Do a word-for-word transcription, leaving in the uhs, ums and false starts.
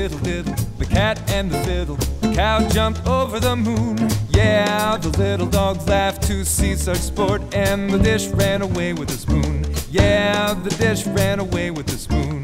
diddle diddle, the cat and the fiddle. The cow jumped over the moon. Yeah, the little dogs laughed to see such sport, and the dish ran away with the spoon. Yeah, the dish ran away with the spoon.